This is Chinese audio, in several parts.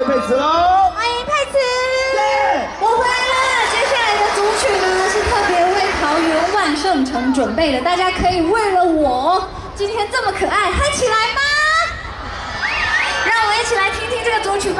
佩慈喽！ 欢迎佩慈，我回来了。接下来的组曲呢是特别为桃园万圣城准备的，大家可以为了我今天这么可爱嗨起来吗？让我们一起来听听这个组曲吧。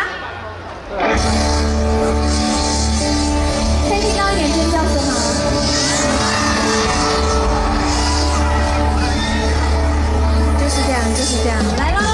可以听到一点尖叫声吗？就是这样，就是这样，来喽！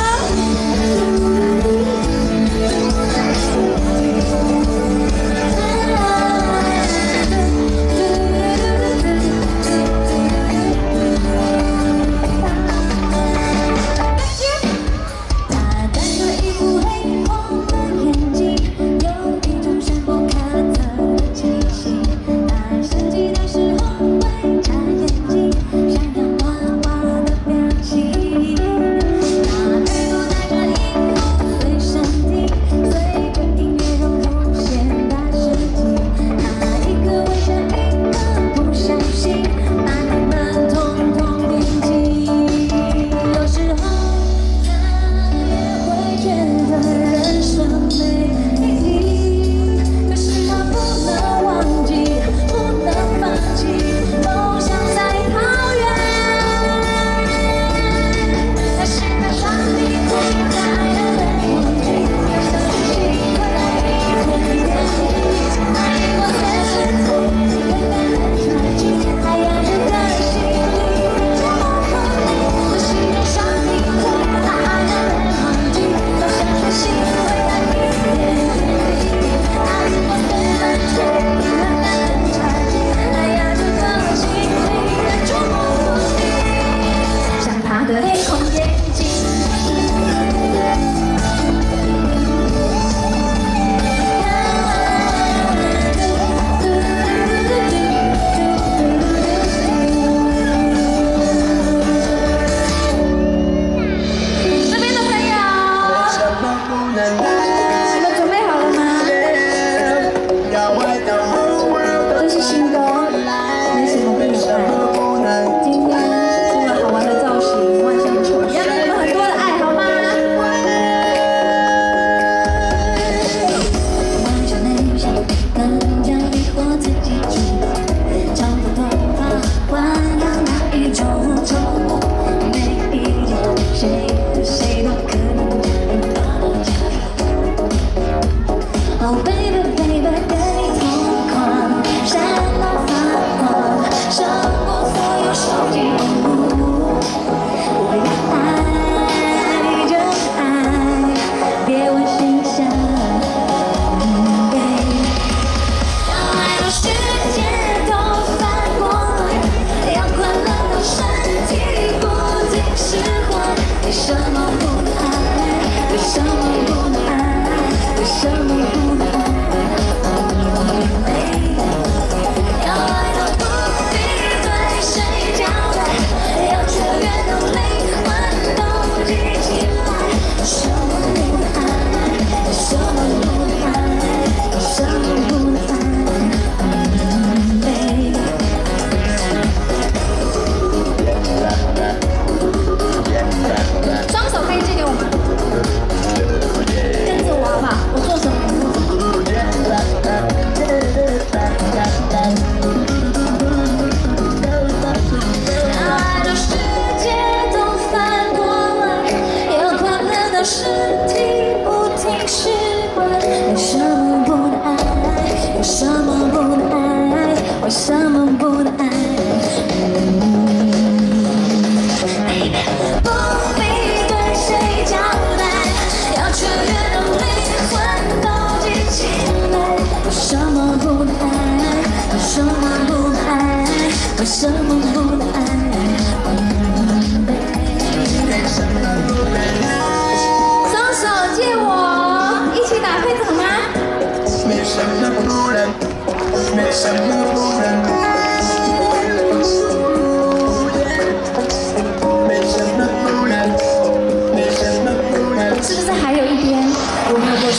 是不是还有一边我没有过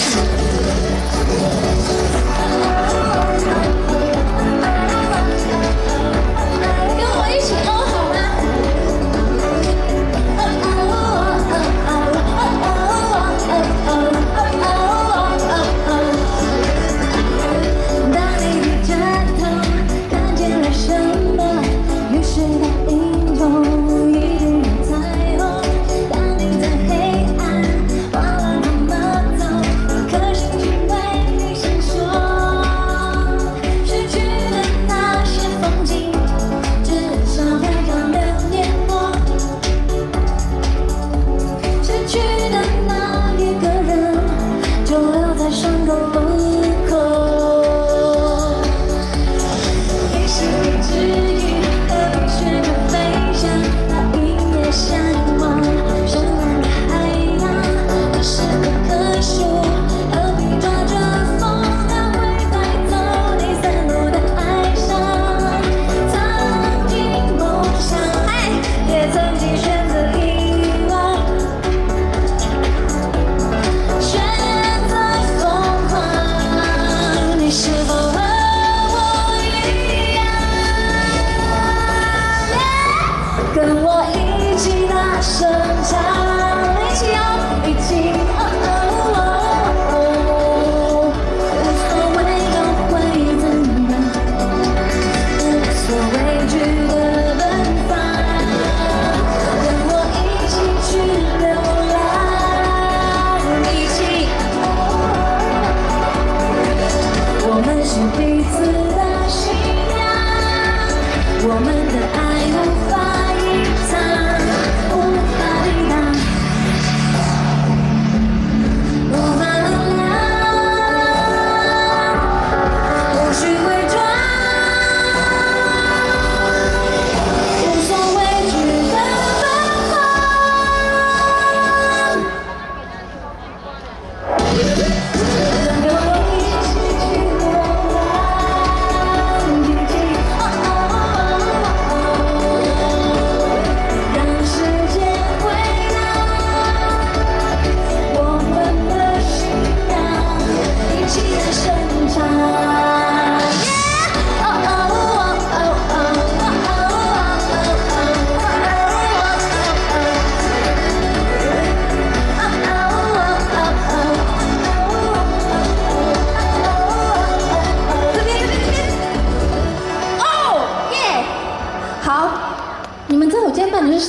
去？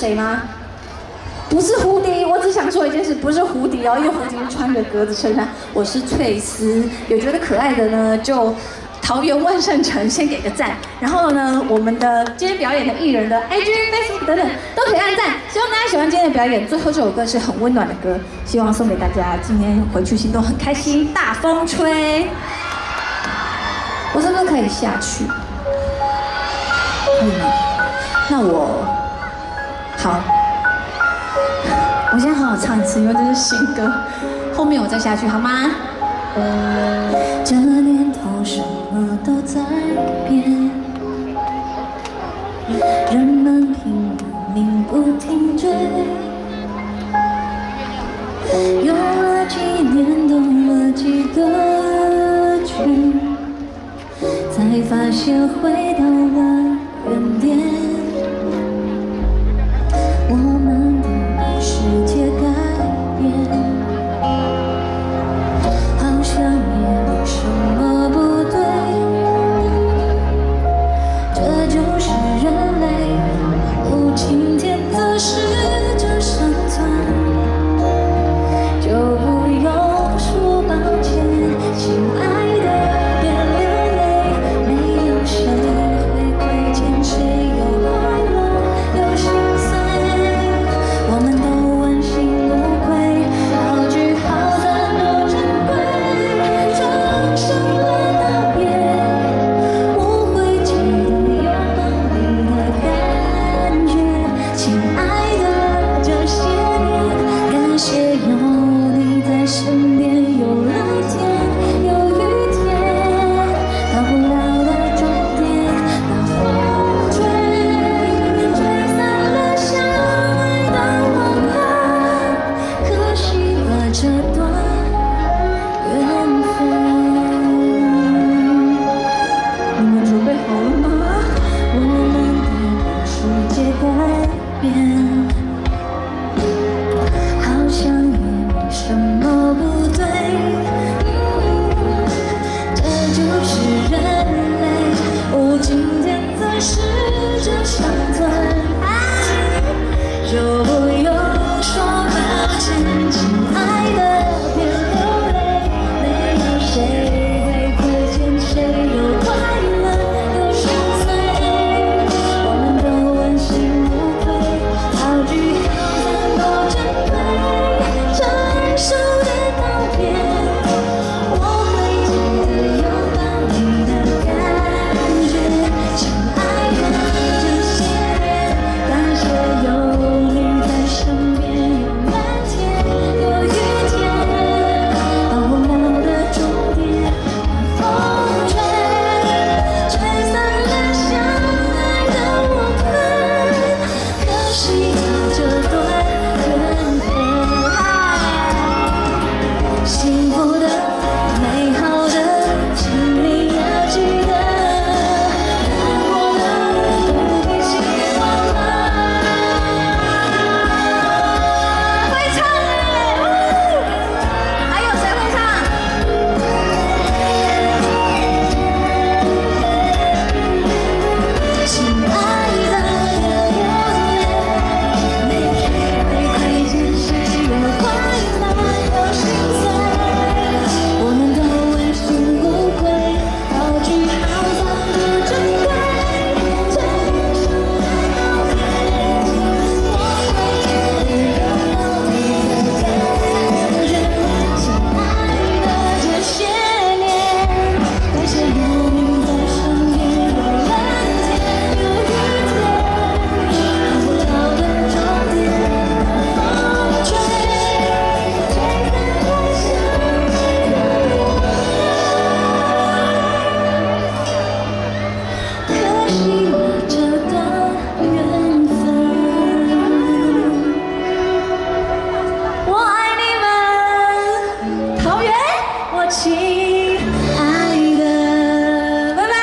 谁吗？不是胡迪，我只想说一件事，不是胡迪哦，因为胡迪是穿着格子衬衫，我是翠丝。有觉得可爱的呢，就桃园万圣城先给个赞。然后呢，我们的今天表演的艺人的 IG、Facebook 等等都可以按赞。希望大家喜欢今天的表演。最后这首歌是很温暖的歌，希望送给大家，今天回去心都很开心。大风吹，我是不是可以下去？可以吗？那我好。我先好好唱一次，因为这是新歌，后面我再下去好吗？这年头什么都在变，人们拼命不停追，用了几年，懂了几个句，才发现回到了原点。我们的世界改变，好像也没什么不对，这就是人类。哦，今天的事就生存，就不用说抱歉，亲爱的，别流泪，没有谁会亏欠谁，有快乐，有心酸。我们都问心无愧，好聚好散多珍贵，承受了道别，我会记得拥抱你的感觉，亲爱的，这些年，感谢有你在身边，有蓝天，有雨天，到不了的终点，当风吹，吹散了相爱的往事，可惜了这段缘分。你们准备好了吗？我们的世界改变，好像也没什么不对，这就是人类。哦，今天的事就生存，就不用说抱歉，亲爱的，别流泪，没有谁会亏欠谁，有快乐，有心碎，我们都问心无愧，好聚好散多珍贵，承受的道别，我会记得拥抱你的感觉，亲爱的，这些年，感谢有你在身边，有蓝天，有雨天，到不了的终点，当风吹，吹散了相爱的我们，可惜了这段缘分。幸福的、美好的，请你要记得，难过的不必希望了。会唱哎，还有谁会唱？亲爱的，别流泪，没谁会亏欠谁，有快乐，有心酸。我们都问心无愧，好聚好散多珍贵，承受了道别，我会记得拥抱你的感觉，亲爱的，这些年，感谢有你在身边，有蓝天，有雨天，到不了的终点，风吹，吹散了相爱的我们，可惜了这段缘分。我爱你们，桃园，我亲爱的，拜拜。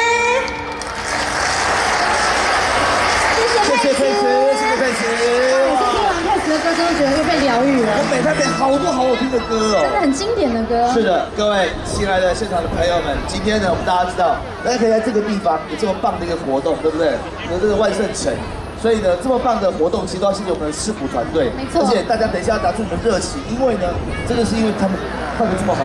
谢谢佩慈， 谢谢佩慈。 每次听完佩慈的歌，真的觉得又被疗愈了， 我每天好多好好听的歌哦。 真的很经典的歌。 是的，各位亲爱的现场的朋友们，今天呢，我们大家知道，大家可以在这个地方有这么棒的一个活动，对不对？有这个万圣城， 所以呢，这么棒的活动，其实都要谢谢我们的市府团队， 没错而且大家等一下要拿出你们热情，因为呢，这个是因为他们唱的这么好。